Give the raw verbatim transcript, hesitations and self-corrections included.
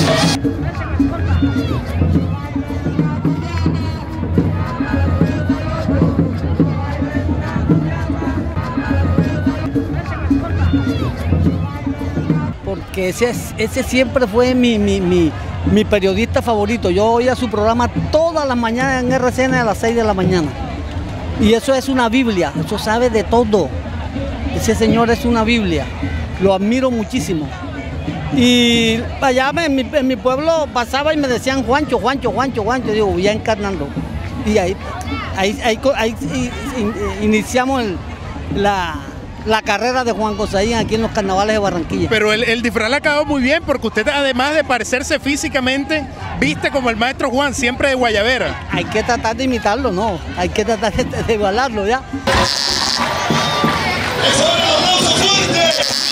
Porque ese, ese siempre fue mi, mi, mi, mi periodista favorito. Yo oía su programa todas las mañanas en R C N a las seis de la mañana. Y eso es una Biblia, eso sabe de todo. Ese señor es una Biblia, lo admiro muchísimo. Y allá en mi, en mi pueblo pasaba y me decían Juancho, Juancho, Juancho, Juancho, digo, ya encarnando. Y ahí, ahí, ahí, ahí iniciamos el, la... la carrera de Juan Gozaín aquí en los carnavales de Barranquilla. Pero el, el disfraz le ha quedado muy bien porque usted, además de parecerse físicamente, viste como el maestro Juan, siempre de guayabera. Hay que tratar de imitarlo, no, hay que tratar de, de igualarlo ya. ¡Es un aplauso fuerte!